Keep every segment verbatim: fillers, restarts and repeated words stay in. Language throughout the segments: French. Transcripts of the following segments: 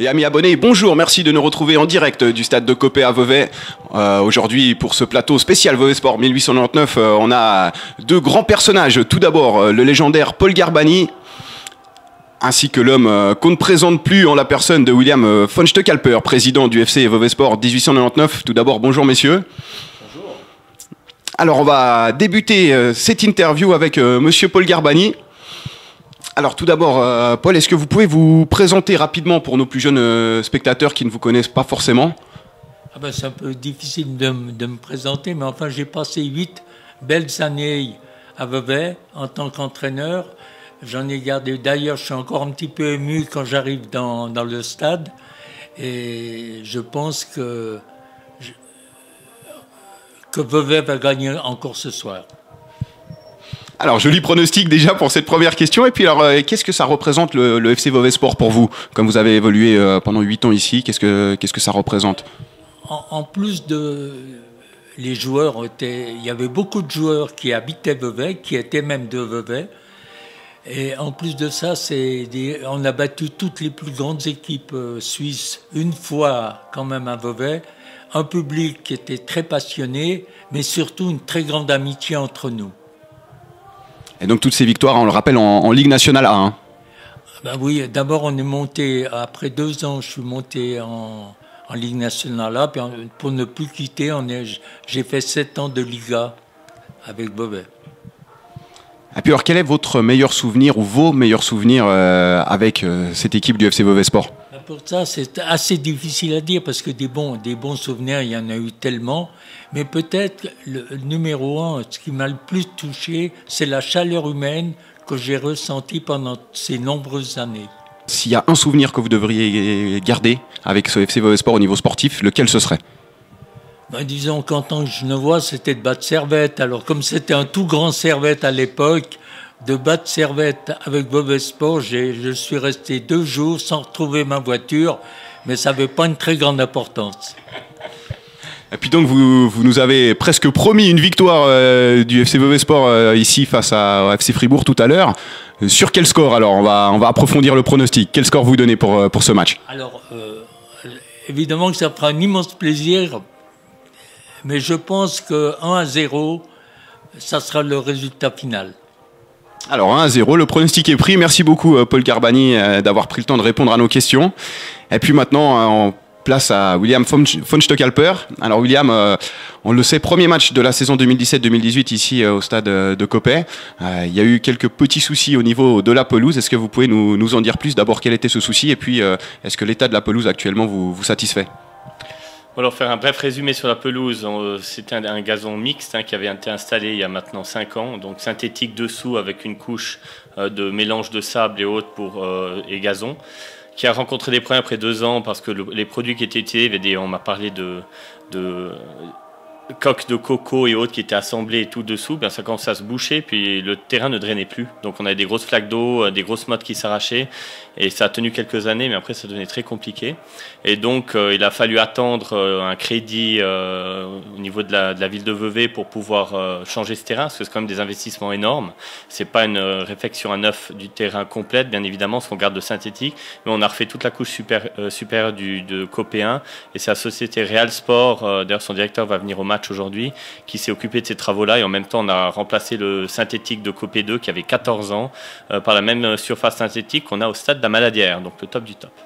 Et amis abonnés, bonjour, merci de nous retrouver en direct du stade de Copé à Vevey. Euh, Aujourd'hui, pour ce plateau spécial Vevey Sport mille huit cent quatre-vingt-dix-neuf, euh, on a deux grands personnages. Tout d'abord, euh, le légendaire Paul Garbani, ainsi que l'homme euh, qu'on ne présente plus en la personne de William euh, von Steckalper, président du F C Vevey Sport mille huit cent quatre-vingt-dix-neuf. Tout d'abord, bonjour messieurs. Bonjour. Alors, on va débuter euh, cette interview avec euh, monsieur Paul Garbani. Alors tout d'abord, euh, Paul, est-ce que vous pouvez vous présenter rapidement pour nos plus jeunes euh, spectateurs qui ne vous connaissent pas forcément? Ah ben, c'est un peu difficile de, de me présenter, mais enfin j'ai passé huit belles années à Vevey en tant qu'entraîneur. J'en ai gardé, d'ailleurs je suis encore un petit peu ému quand j'arrive dans, dans le stade, et je pense que, je, que Vevey va gagner encore ce soir. Alors, joli pronostic déjà pour cette première question. Et puis, alors, euh, qu'est-ce que ça représente le, le F C Vevey Sport pour vous? Comme vous avez évolué euh, pendant huit ans ici, qu'est-ce que, qu'est-ce que ça représente? En, en plus de... Les joueurs étaient... Il y avait beaucoup de joueurs qui habitaient Vevey, qui étaient même de Vevey. Et en plus de ça, c'est des... on a battu toutes les plus grandes équipes euh, suisses une fois quand même à Vevey. Un public qui était très passionné, mais surtout une très grande amitié entre nous. Et donc toutes ces victoires, on le rappelle, en, en Ligue nationale A. Hein. Ben oui, d'abord on est monté, après deux ans, je suis monté en, en Ligue nationale A, puis pour ne plus quitter, on est, j'ai fait sept ans de Liga avec Vevey. Et puis alors, quel est votre meilleur souvenir ou vos meilleurs souvenirs euh, avec euh, cette équipe du F C Vevey Sport? Ben pour ça, c'est assez difficile à dire parce que des bons, des bons souvenirs, il y en a eu tellement. Mais peut-être le numéro un, ce qui m'a le plus touché, c'est la chaleur humaine que j'ai ressentie pendant ces nombreuses années. S'il y a un souvenir que vous devriez garder avec ce F C Vevey Sport au niveau sportif, lequel ce serait? Ben, disons qu'en tant que Genevois, c'était de battre Servette. Alors comme c'était un tout grand Servette à l'époque, de battre Servette avec Vevey Sport, je suis resté deux jours sans retrouver ma voiture, mais ça n'avait pas une très grande importance. Et puis donc vous, vous nous avez presque promis une victoire euh, du F C Vevey Sport euh, ici face à, au F C Fribourg tout à l'heure. Euh, sur quel score alors? On va, on va approfondir le pronostic. Quel score vous donnez pour, pour ce match? Alors euh, évidemment que ça fera un immense plaisir, mais je pense que un à zéro, ça sera le résultat final. Alors un à zéro, le pronostic est pris. Merci beaucoup Paul Garbani euh, d'avoir pris le temps de répondre à nos questions. Et puis maintenant, on place à William von Steckalper. Alors William, euh, on le sait, premier match de la saison deux mille dix-sept deux mille dix-huit ici euh, au stade euh, de Copé. Euh, il y a eu quelques petits soucis au niveau de la pelouse. Est-ce que vous pouvez nous, nous en dire plus? D'abord, quel était ce souci? Et puis, euh, est-ce que l'état de la pelouse actuellement vous, vous satisfait? Alors, faire un bref résumé sur la pelouse, c'était un, un gazon mixte hein, qui avait été installé il y a maintenant cinq ans, donc synthétique dessous avec une couche euh, de mélange de sable et autres pour, euh, et gazon, qui a rencontré des problèmes après deux ans parce que le, les produits qui étaient utilisés, des, on m'a parlé de, de coques de coco et autres qui étaient assemblées et tout dessous, bien ça commençait à se boucher, puis le terrain ne drainait plus. Donc on avait des grosses flaques d'eau, des grosses mottes qui s'arrachaient, et ça a tenu quelques années, mais après ça devenait très compliqué. Et donc euh, il a fallu attendre euh, un crédit euh, au niveau de la, de la ville de Vevey pour pouvoir euh, changer ce terrain, parce que c'est quand même des investissements énormes. C'est pas une euh, réfection à neuf du terrain complète, bien évidemment, parce qu'on garde de synthétique, mais on a refait toute la couche super, euh, supérieure du, de Copé un, et c'est la société Real Sport, euh, d'ailleurs son directeur va venir au match aujourd'hui, qui s'est occupé de ces travaux-là, et en même temps on a remplacé le synthétique de Copé deux qui avait quatorze ans euh, par la même surface synthétique qu'on a au stade de la Maladière, donc le top du top.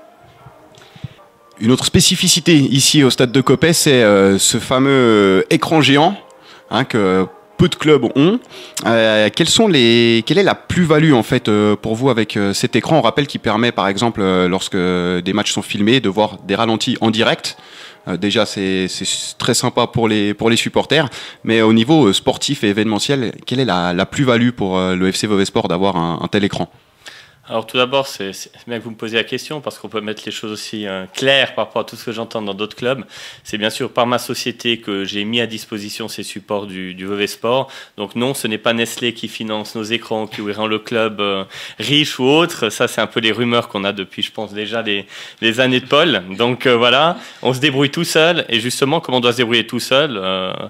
Une autre spécificité ici au stade de Copé, c'est euh, ce fameux écran géant hein, que peu de clubs ont. Euh, quelles sont les, quelle est la plus-value en fait euh, pour vous avec euh, cet écran? On rappelle qu'il permet par exemple euh, lorsque des matchs sont filmés de voir des ralentis en direct. Euh, déjà c'est très sympa pour les, pour les supporters, mais au niveau euh, sportif et événementiel, quelle est la, la plus-value pour euh, le F C Vevey Sport d'avoir un, un tel écran? Alors tout d'abord, c'est bien que vous me posiez la question parce qu'on peut mettre les choses aussi euh, claires par rapport à tout ce que j'entends dans d'autres clubs. C'est bien sûr par ma société que j'ai mis à disposition ces supports du, du Vevey Sport. Donc non, ce n'est pas Nestlé qui finance nos écrans, qui rend le club euh, riche ou autre. Ça, c'est un peu les rumeurs qu'on a depuis, je pense, déjà les, les années de Paul. Donc euh, voilà, on se débrouille tout seul. Et justement, comme on doit se débrouiller tout seul... Euh,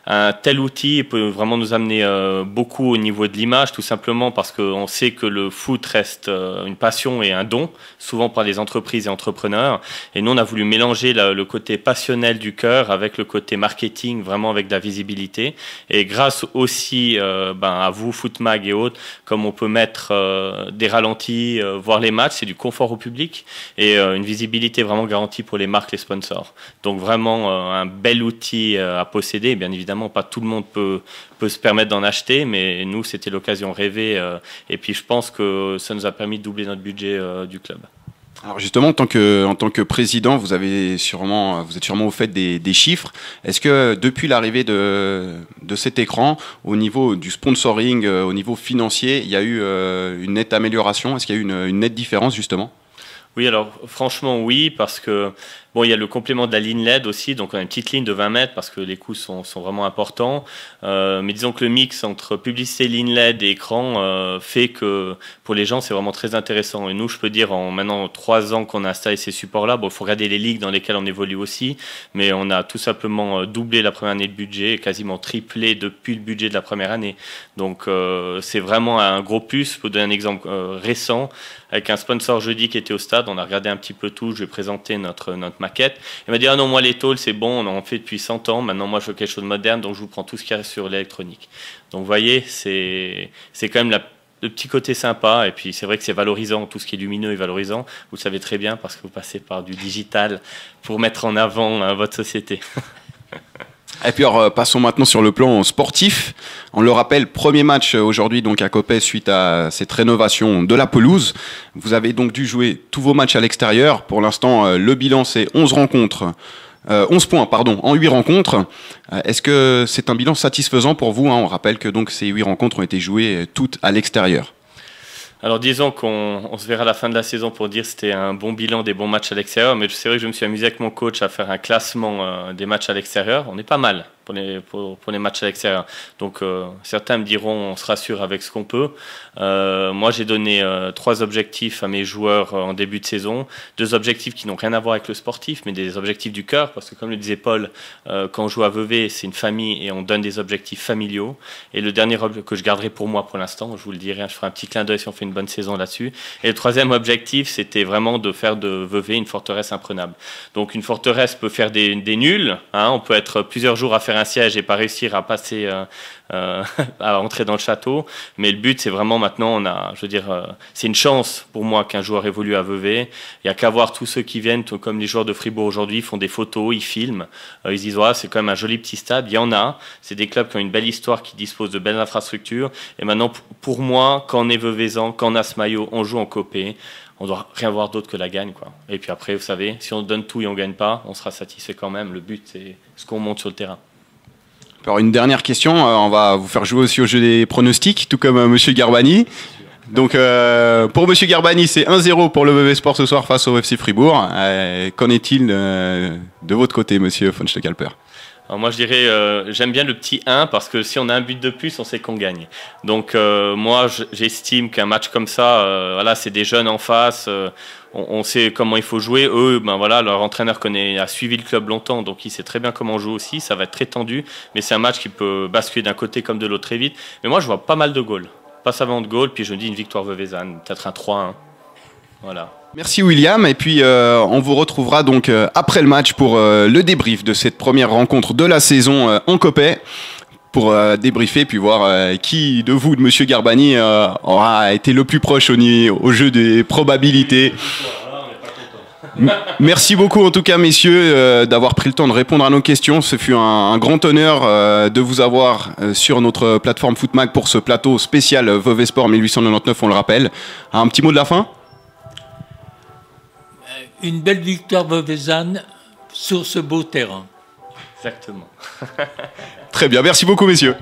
un tel outil peut vraiment nous amener euh, beaucoup au niveau de l'image, tout simplement parce qu'on sait que le foot reste euh, une passion et un don, souvent par les entreprises et entrepreneurs. Et nous, on a voulu mélanger la, le côté passionnel du cœur avec le côté marketing, vraiment avec de la visibilité. Et grâce aussi euh, ben, à vous, Footmag et autres, comme on peut mettre euh, des ralentis, euh, voir les matchs, c'est du confort au public et euh, une visibilité vraiment garantie pour les marques, les sponsors. Donc vraiment euh, un bel outil euh, à posséder. Bien évidemment, pas tout le monde peut, peut se permettre d'en acheter, mais nous, c'était l'occasion rêvée. Euh, et puis, je pense que ça nous a permis de doubler notre budget euh, du club. Alors justement, en tant que, en tant que président, vous, avez sûrement, vous êtes sûrement au fait des, des chiffres. Est-ce que depuis l'arrivée de, de cet écran, au niveau du sponsoring, euh, au niveau financier, il y a eu euh, une nette amélioration? Est-ce qu'il y a eu une, une nette différence justement? Oui, alors franchement oui, parce que bon, il y a le complément de la ligne L E D aussi, donc on a une petite ligne de vingt mètres parce que les coûts sont, sont vraiment importants. Euh, mais disons que le mix entre publicité, ligne L E D et écran euh, fait que pour les gens c'est vraiment très intéressant. Et nous, je peux dire en maintenant trois ans qu'on a installé ces supports-là, bon, il faut regarder les ligues dans lesquelles on évolue aussi, mais on a tout simplement doublé la première année de budget et quasiment triplé depuis le budget de la première année. Donc euh, c'est vraiment un gros plus. Pour donner un exemple euh, récent, avec un sponsor jeudi qui était au stade, on a regardé un petit peu tout, je vais présenter notre, notre maquette. Il m'a dit, ah non, moi les tôles c'est bon, on en fait depuis cent ans, maintenant moi je veux quelque chose de moderne, donc je vous prends tout ce qui reste sur l'électronique. Donc vous voyez, c'est quand même la, le petit côté sympa, et puis c'est vrai que c'est valorisant, tout ce qui est lumineux est valorisant, vous le savez très bien parce que vous passez par du digital pour mettre en avant hein, votre société. Et puis alors, passons maintenant sur le plan sportif. On le rappelle, premier match aujourd'hui donc à Coppet suite à cette rénovation de la pelouse. Vous avez donc dû jouer tous vos matchs à l'extérieur. Pour l'instant, le bilan c'est onze rencontres, euh, onze points pardon, en huit rencontres. Est-ce que c'est un bilan satisfaisant pour vous, hein? On rappelle que donc ces huit rencontres ont été jouées toutes à l'extérieur. Alors disons qu'on on se verra à la fin de la saison pour dire que c'était un bon bilan des bons matchs à l'extérieur, mais c'est vrai que je me suis amusé avec mon coach à faire un classement euh, des matchs à l'extérieur. On est pas mal pour les, pour, pour les matchs à l'extérieur. Donc euh, certains me diront on se rassure avec ce qu'on peut. Euh, moi j'ai donné euh, trois objectifs à mes joueurs euh, en début de saison. Deux objectifs qui n'ont rien à voir avec le sportif, mais des objectifs du cœur, parce que comme le disait Paul, euh, quand on joue à Vevey, c'est une famille et on donne des objectifs familiaux. Et le dernier objectif que je garderai pour moi pour l'instant, je vous le dirai, je ferai un petit clin d'œil si on fait une bonne saison là-dessus. Et le troisième objectif, c'était vraiment de faire de Vevey une forteresse imprenable. Donc une forteresse peut faire des, des nuls, hein, on peut être plusieurs jours à faire un siège et pas réussir à passer euh, euh, à entrer dans le château, mais le but c'est vraiment maintenant on a, je veux dire, euh, c'est une chance pour moi qu'un joueur évolue à Vevey. Il y a qu'à voir tous ceux qui viennent, comme les joueurs de Fribourg aujourd'hui, font des photos, ils filment, euh, ils disent ouais, c'est quand même un joli petit stade. Il y en a, c'est des clubs qui ont une belle histoire, qui disposent de belles infrastructures. Et maintenant pour moi, quand on est Veveysan, quand on a ce maillot, on joue en Coppet. On doit rien voir d'autre que la gagne, quoi. Et puis après, vous savez, si on donne tout et on gagne pas, on sera satisfait quand même. Le but c'est ce qu'on monte sur le terrain. Alors une dernière question, on va vous faire jouer aussi au jeu des pronostics, tout comme euh, Monsieur Garbani. Donc euh, pour Monsieur Garbani, c'est un zéro pour le Vevey Sport ce soir face au F C Fribourg. Euh, Qu'en est-il euh, de votre côté, Monsieur von Steckalper? Alors moi je dirais, euh, j'aime bien le petit un parce que si on a un but de plus, on sait qu'on gagne. Donc euh, moi j'estime qu'un match comme ça, euh, voilà, c'est des jeunes en face, euh, on, on sait comment il faut jouer. Eux, ben voilà, leur entraîneur connaît, a suivi le club longtemps, donc il sait très bien comment on joue aussi. Ça va être très tendu, mais c'est un match qui peut basculer d'un côté comme de l'autre très vite. Mais moi je vois pas mal de goals, pas savant de goals, puis je dis une victoire veuvezane, peut-être un trois un. Voilà. Merci William, et puis euh, on vous retrouvera donc euh, après le match pour euh, le débrief de cette première rencontre de la saison euh, en Coppet, pour euh, débriefer puis voir euh, qui de vous, de Monsieur Garbani, euh, aura été le plus proche au, au jeu des probabilités. Merci beaucoup en tout cas messieurs euh, d'avoir pris le temps de répondre à nos questions. Ce fut un, un grand honneur euh, de vous avoir euh, sur notre plateforme Footmag pour ce plateau spécial Vevey Sport mille huit cent quatre-vingt-dix-neuf, on le rappelle. Un petit mot de la fin? Une belle victoire veuvezane sur ce beau terrain. Exactement. Très bien, merci beaucoup messieurs.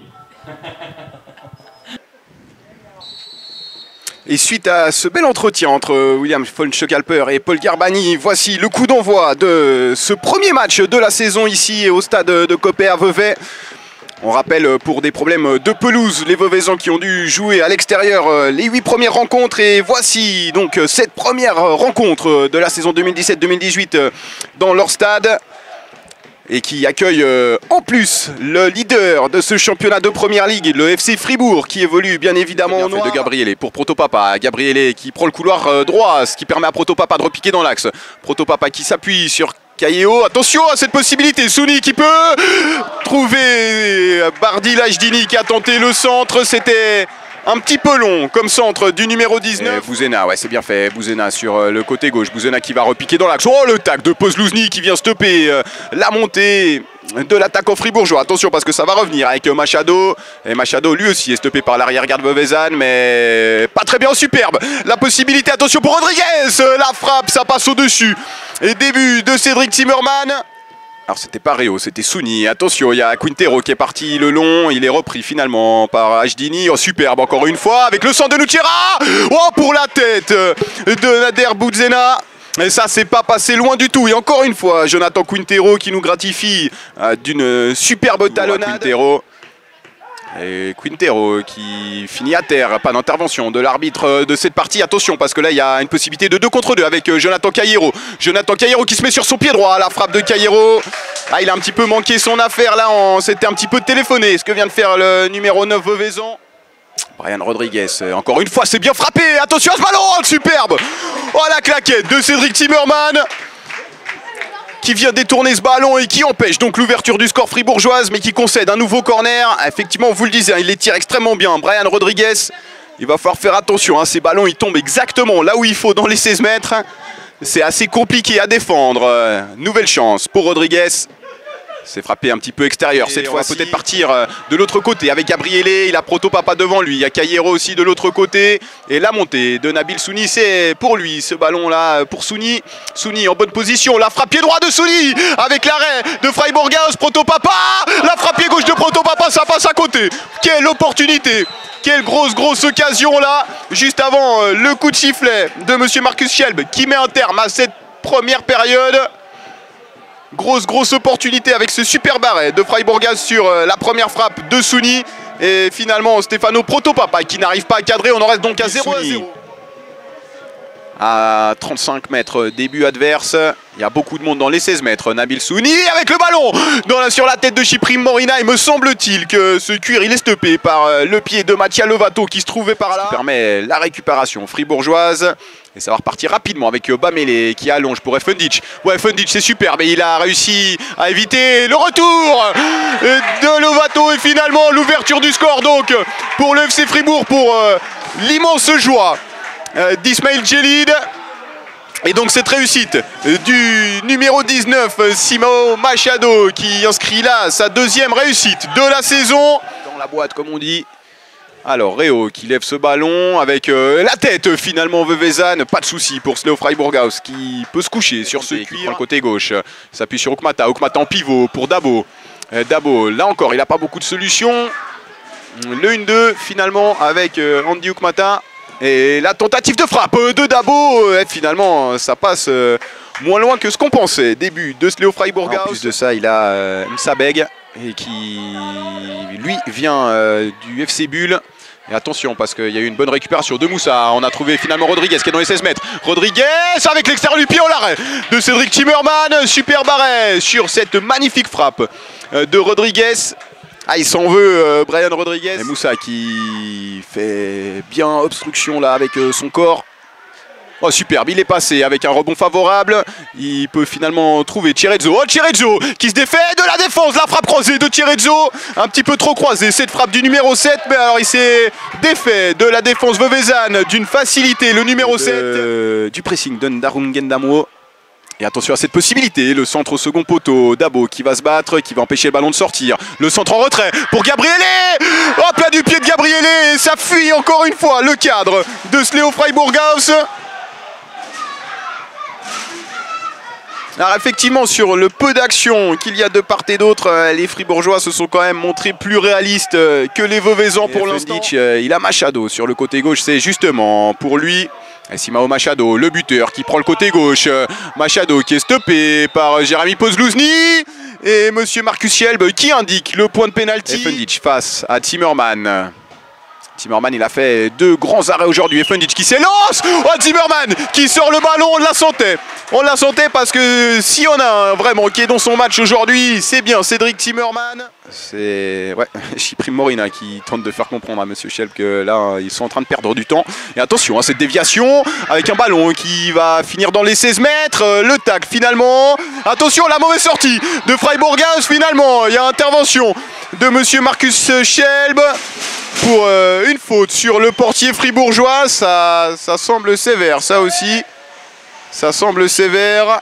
Et suite à ce bel entretien entre William von Steckalper et Paul Garbani, voici le coup d'envoi de ce premier match de la saison ici au stade de Coppet à Vevey. On rappelle, pour des problèmes de pelouse, les Veveysans qui ont dû jouer à l'extérieur les huit premières rencontres. Et voici donc cette première rencontre de la saison deux mille dix-sept deux mille dix-huit dans leur stade. et qui accueille euh, en plus le leader de ce championnat de première ligue, le F C Fribourg, qui évolue bien évidemment au noir de Gabriele pour Protopapa. Gabriele qui prend le couloir euh, droit, ce qui permet à Protopapa de repiquer dans l'axe. Protopapa qui s'appuie sur Kayeo. Attention à cette possibilité. Souni qui peut trouver Bardi Lajdini qui a tenté le centre. C'était un petit peu long comme centre du numéro dix-neuf. Et Bouzena, ouais, c'est bien fait. Bouzena sur le côté gauche. Bouzena qui va repiquer dans l'axe. Oh, le tac de Pozlouzny qui vient stopper euh, la montée de l'attaquant fribourgeois. Attention parce que ça va revenir avec Machado. Et Machado lui aussi est stoppé par l'arrière-garde Vevezan, mais pas très bien, superbe. La possibilité, attention pour Rodriguez. La frappe, ça passe au-dessus. Et début de Cédric Zimmermann. Alors c'était pas Réo, c'était Souni. Attention, il y a Quintero qui est parti le long. Il est repris finalement par Ajdini. Oh, superbe encore une fois avec le centre de Nucera. Oh, pour la tête de Nader Bouzena. Et ça, c'est pas passé loin du tout. Et encore une fois, Jonathan Quintero qui nous gratifie euh, d'une superbe talonnade. Quintero. Et Quintero qui finit à terre. Pas d'intervention de l'arbitre de cette partie. Attention parce que là il y a une possibilité de deux contre deux avec Jonathan Kayero. Jonathan Kayero qui se met sur son pied droit. La frappe de Kayero. Ah, il a un petit peu manqué son affaire là. En... C'était un petit peu téléphoné. Ce que vient de faire le numéro neuf Vevezan. Brian Rodriguez. Encore une fois c'est bien frappé. Attention à ce ballon. Oh, superbe. Oh, la claquette de Cédric Zimmermann qui vient détourner ce ballon et qui empêche donc l'ouverture du score fribourgeoise, mais qui concède un nouveau corner. Effectivement, vous le disiez, il les tire extrêmement bien. Brian Rodriguez, il va falloir faire attention. Hein, ces ballons, ils tombent exactement là où il faut, dans les seize mètres. C'est assez compliqué à défendre. Euh, nouvelle chance pour Rodriguez. C'est frappé un petit peu extérieur. Cette fois, peut-être partir de l'autre côté avec Gabriele. Il a Protopapa devant lui. Il y a Kayero aussi de l'autre côté. Et la montée de Nabil Souni, c'est pour lui ce ballon-là pour Souni. Souni en bonne position. La frappe pied droit de Souni avec l'arrêt de Freiburghaus. Protopapa. La frappe pied gauche de Protopapa. Ça passe à côté. Quelle opportunité. Quelle grosse, grosse occasion là. Juste avant le coup de sifflet de monsieur Marcus Schelb qui met un terme à cette première période. Grosse, grosse opportunité avec ce super arrêt de Freiburghaus sur la première frappe de Souni. Et finalement, Stefano Protopapa qui n'arrive pas à cadrer. On en reste donc à zéro à zéro. À trente-cinq mètres, début adverse. Il y a beaucoup de monde dans les seize mètres. Nabil Souni avec le ballon dans la, sur la tête de Chyprine Morina. Il me semble-t-il que ce cuir, il est stoppé par le pied de Mattia Lovato qui se trouvait par là. Ça permet la récupération fribourgeoise. Et ça va repartir rapidement avec Bamele qui allonge pour Efendic. Ouais, Efendic c'est superbe et il a réussi à éviter le retour de Lovato. Et finalement l'ouverture du score donc pour le F C Fribourg, pour euh, l'immense joie euh, d'Ismail Djelid. Et donc cette réussite du numéro dix-neuf, Simao Machado, qui inscrit là sa deuxième réussite de la saison. Dans la boîte comme on dit. Alors Réo qui lève ce ballon avec euh, la tête finalement Vevezan. Pas de souci pour Sleo Freiburghaus qui peut se coucher sur ce cuir. Le côté gauche, s'appuie sur Okmata. Okmata en pivot pour Dabo. Euh, Dabo, là encore, il n'a pas beaucoup de solutions. Le un deux finalement avec euh, Andy Okmata. Et la tentative de frappe de Dabo. Euh, finalement, ça passe euh, moins loin que ce qu'on pensait. Début de Sleo Freiburghaus. En plus de ça, il a euh, Msabeg. Et qui, lui, vient euh, du F C Bulle. Et attention, parce qu'il y a eu une bonne récupération de Moussa. On a trouvé finalement Rodriguez qui est dans les seize mètres. Rodriguez avec l'extérieur du pied en l'arrêt de Cédric Zimmermann. Super arrêt sur cette magnifique frappe de Rodriguez. Ah, il s'en veut, euh, Brian Rodriguez. Et Moussa qui fait bien obstruction là avec euh, son corps. Oh, superbe, il est passé avec un rebond favorable. Il peut finalement trouver Tcherezzo. Oh, Tcherezzo qui se défait de la défense. La frappe croisée de Tcherezzo. Un petit peu trop croisée cette frappe du numéro sept. Mais alors il s'est défait de la défense Vevezan d'une facilité. Le numéro sept. Euh, du pressing de Ndarungendamo. Et attention à cette possibilité. Le centre au second poteau. Dabo qui va se battre, qui va empêcher le ballon de sortir. Le centre en retrait pour Gabriele. Hop là du pied de Gabriele. Et ça fuit encore une fois le cadre de Sleo Freiburghaus. Alors effectivement, sur le peu d'action qu'il y a de part et d'autre, les Fribourgeois se sont quand même montrés plus réalistes que les Vevezans pour l'instant. Il a Machado sur le côté gauche, c'est justement pour lui. Et Simao Machado, le buteur qui prend le côté gauche. Machado qui est stoppé par Jérémy Pozlouzny. Et monsieur Marcus Schelb qui indique le point de pénalty. Efendic face à Zimmermann. Zimmerman, il a fait deux grands arrêts aujourd'hui. Et Fundic qui s'élance. Oh, Zimmerman qui sort le ballon, on la sentait. On la sentait parce que si on a un vrai manqué dans son match aujourd'hui, c'est bien Cédric Zimmerman. C'est ouais, Chyprime Morina qui tente de faire comprendre à Monsieur Schelb que là, ils sont en train de perdre du temps. Et attention, hein, cette déviation avec un ballon qui va finir dans les seize mètres. Le tac finalement. Attention, la mauvaise sortie de Freiburgaz finalement. Il y a intervention de Monsieur Marcus Schelb pour euh, une faute sur le portier fribourgeois. Ça, ça semble sévère, ça aussi. Ça semble sévère.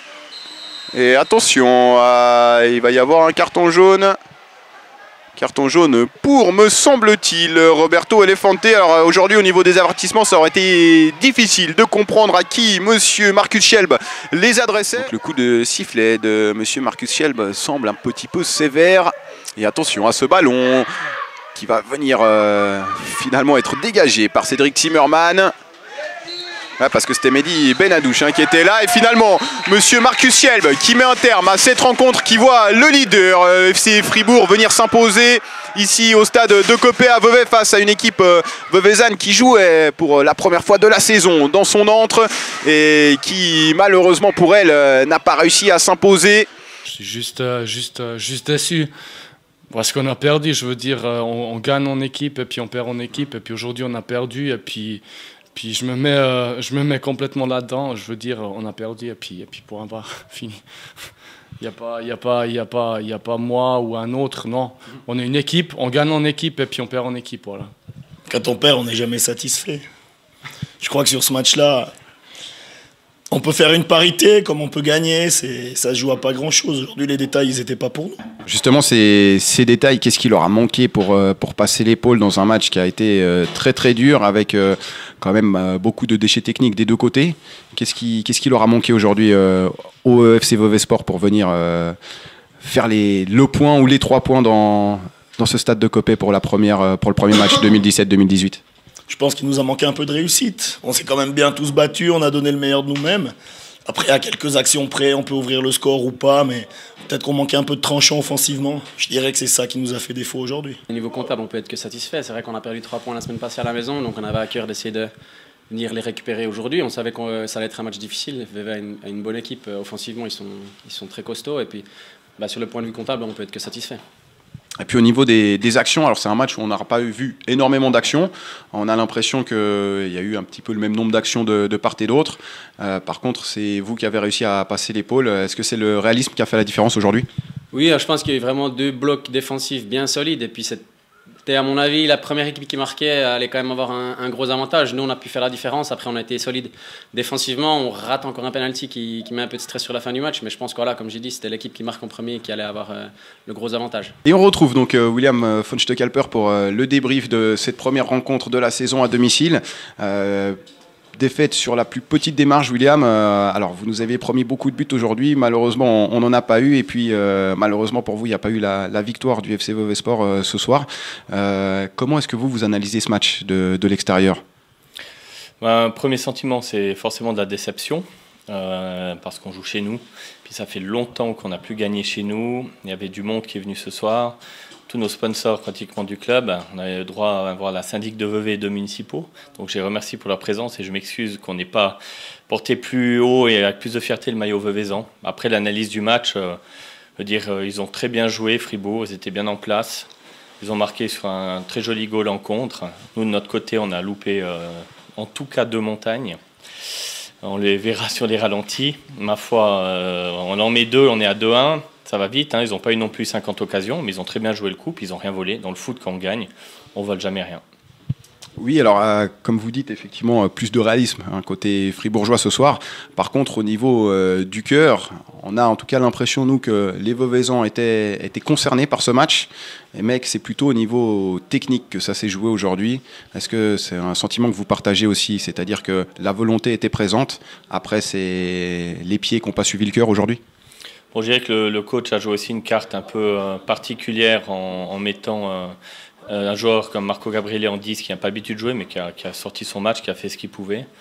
Et attention, euh, il va y avoir un carton jaune. Carton jaune pour, me semble-t-il, Roberto Elefante. Alors aujourd'hui, au niveau des avertissements, ça aurait été difficile de comprendre à qui Monsieur Marcus Schelb les adressait. Donc, le coup de sifflet de Monsieur Marcus Schelb semble un petit peu sévère. Et attention à ce ballon qui va venir euh, finalement être dégagé par Cédric Zimmerman. Ouais, parce que c'était Mehdi Benadouche hein, qui était là. Et finalement, Monsieur Marcus Schelb qui met un terme à cette rencontre, qui voit le leader euh, F C Fribourg venir s'imposer ici au stade de Coppet à Vevey face à une équipe euh, veuvezane qui jouait pour la première fois de la saison dans son antre et qui malheureusement pour elle euh, n'a pas réussi à s'imposer. Je suis juste, euh, juste, euh, juste déçu. Parce qu'on a perdu, je veux dire, on, on gagne en équipe et puis on perd en équipe. Et puis aujourd'hui, on a perdu et puis, puis je, me mets, euh, je me mets complètement là-dedans. Je veux dire, on a perdu et puis, et puis pour avoir fini. Il n'y a pas, il y a pas, il y a pas, il y a pas moi ou un autre, non. On est une équipe, on gagne en équipe et puis on perd en équipe, voilà. Quand on perd, on n'est jamais satisfait. Je crois que sur ce match-là, on peut faire une parité, comme on peut gagner, c'est, ça se joue à pas grand-chose. Aujourd'hui, les détails, ils n'étaient pas pour nous. Justement, ces, ces détails, qu'est-ce qui leur a manqué pour, euh, pour passer l'épaule dans un match qui a été euh, très très dur, avec euh, quand même euh, beaucoup de déchets techniques des deux côtés. Qu'est-ce qui, qu'est-ce qui leur a manqué aujourd'hui euh, au F C Vevey Sport pour venir euh, faire les, le point ou les trois points dans, dans ce stade de Coppet pour, la première, pour le premier match deux mille dix-sept deux mille dix-huit? Je pense qu'il nous a manqué un peu de réussite. On s'est quand même bien tous battus, on a donné le meilleur de nous-mêmes. Après, à quelques actions près, on peut ouvrir le score ou pas, mais peut-être qu'on manquait un peu de tranchant offensivement. Je dirais que c'est ça qui nous a fait défaut aujourd'hui. Au niveau comptable, on peut être que satisfait. C'est vrai qu'on a perdu trois points la semaine passée à la maison, donc on avait à cœur d'essayer de venir les récupérer aujourd'hui. On savait que ça allait être un match difficile. Vevey a une, a une bonne équipe offensivement, ils sont, ils sont très costauds. Et puis, bah, sur le point de vue comptable, on peut être que satisfait. Et puis au niveau des, des actions, alors c'est un match où on n'aura pas vu énormément d'actions. On a l'impression qu'il y a eu un petit peu le même nombre d'actions de, de part et d'autre. Euh, par contre, c'est vous qui avez réussi à passer l'épaule. Est-ce que c'est le réalisme qui a fait la différence aujourd'hui? Oui, je pense qu'il y a eu vraiment deux blocs défensifs bien solides. Et puis c'était, à mon avis, la première équipe qui marquait allait quand même avoir un, un gros avantage. Nous, on a pu faire la différence. Après, on a été solide défensivement. On rate encore un penalty qui, qui met un peu de stress sur la fin du match. Mais je pense que, voilà, comme j'ai dit, c'était l'équipe qui marque en premier qui allait avoir euh, le gros avantage. Et on retrouve donc euh, William von Stockalper pour euh, le débrief de cette première rencontre de la saison à domicile. Euh, Défaite sur la plus petite démarche, William. Euh, alors, vous nous aviez promis beaucoup de buts aujourd'hui. Malheureusement, on n'en a pas eu. Et puis, euh, malheureusement pour vous, il n'y a pas eu la, la victoire du F C Vevey Sport euh, ce soir. Euh, comment est-ce que vous, vous analysez ce match de, de l'extérieur? Un premier sentiment, c'est forcément de la déception. Euh, parce qu'on joue chez nous. Puis ça fait longtemps qu'on n'a plus gagné chez nous. Il y avait du monde qui est venu ce soir. Tous nos sponsors pratiquement du club, on avait le droit à voir la syndic de Vevey et deux municipaux. Donc je les remercie pour leur présence et je m'excuse qu'on n'ait pas porté plus haut et avec plus de fierté le maillot veuvezan. Après l'analyse du match, euh, je veux dire, euh, ils ont très bien joué, Fribourg, ils étaient bien en place. Ils ont marqué sur un très joli goal en contre. Nous de notre côté, on a loupé euh, en tout cas deux montagnes. On les verra sur les ralentis. Ma foi, euh, on en met deux, on est à deux un. Ça va vite, hein. Ils n'ont pas eu non plus cinquante occasions, mais ils ont très bien joué le coup, ils n'ont rien volé. Dans le foot, quand on gagne, on ne vole jamais rien. Oui, alors euh, comme vous dites, effectivement, euh, plus de réalisme, hein, côté fribourgeois ce soir. Par contre, au niveau euh, du cœur, on a en tout cas l'impression, nous, que les Veuvezans étaient, étaient concernés par ce match. Et mec, c'est plutôt au niveau technique que ça s'est joué aujourd'hui. Est-ce que c'est un sentiment que vous partagez aussi? C'est-à-dire que la volonté était présente, après c'est les pieds qui n'ont pas suivi le cœur aujourd'hui? Bon, je dirais que le, le coach a joué aussi une carte un peu euh, particulière en, en mettant euh, un joueur comme Marco Gabriele en dix qui n'a pas l'habitude de jouer mais qui a, qui a sorti son match, qui a fait ce qu'il pouvait.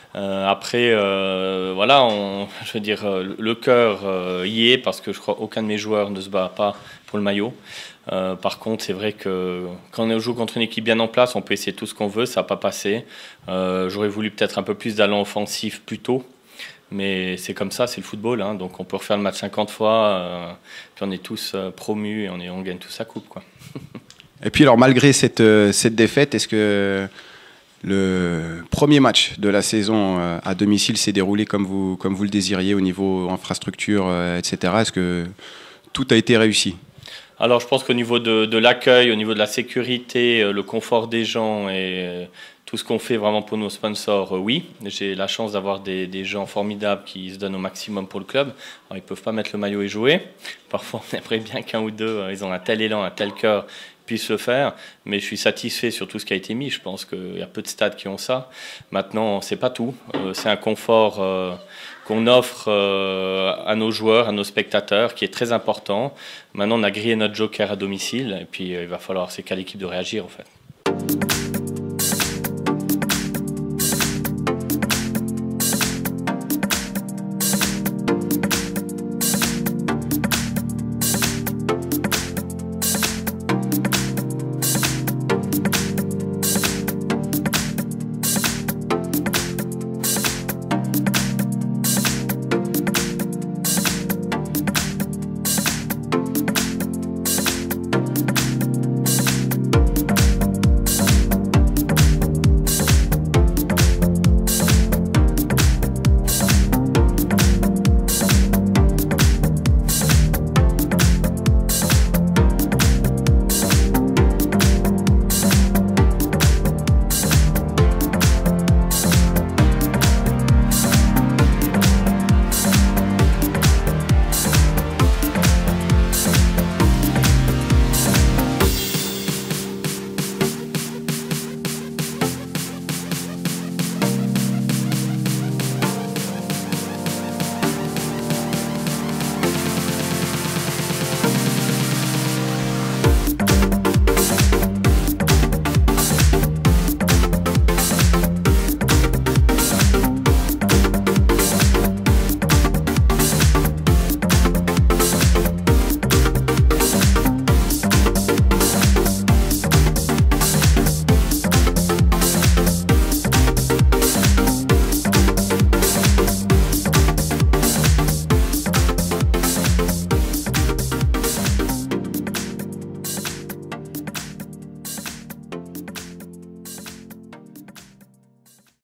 Euh, après, euh, voilà, on, je veux dire, le cœur euh, y est parce que je crois qu'aucun de mes joueurs ne se bat pas pour le maillot. Euh, par contre, c'est vrai que quand on joue contre une équipe bien en place, on peut essayer tout ce qu'on veut, ça n'a pas passé. Euh, J'aurais voulu peut-être un peu plus d'allant offensif plus tôt, mais c'est comme ça, c'est le football, hein, donc on peut refaire le match cinquante fois, euh, puis on est tous euh, promus et on, est, on gagne tous sa coupe, quoi. Et puis alors, malgré cette, euh, cette défaite, est-ce que le premier match de la saison euh, à domicile s'est déroulé comme vous, comme vous le désiriez au niveau infrastructure, euh, et cetera. Est-ce que tout a été réussi ? Alors je pense qu'au niveau de, de l'accueil, au niveau de la sécurité, euh, le confort des gens et euh, tout ce qu'on fait vraiment pour nos sponsors, euh, oui. J'ai la chance d'avoir des, des gens formidables qui se donnent au maximum pour le club. Alors, ils ne peuvent pas mettre le maillot et jouer. Parfois on aimerait bien qu'un ou deux, euh, ils ont un tel élan, un tel cœur, puissent le faire. Mais je suis satisfait sur tout ce qui a été mis. Je pense qu'il y a peu de stades qui ont ça. Maintenant, c'est pas tout. Euh, c'est un confort euh, qu'on offre euh, à nos joueurs, à nos spectateurs, qui est très important. Maintenant, on a grillé notre joker à domicile. Et puis, euh, il va falloir, c'est qu'à l'équipe de réagir, en fait.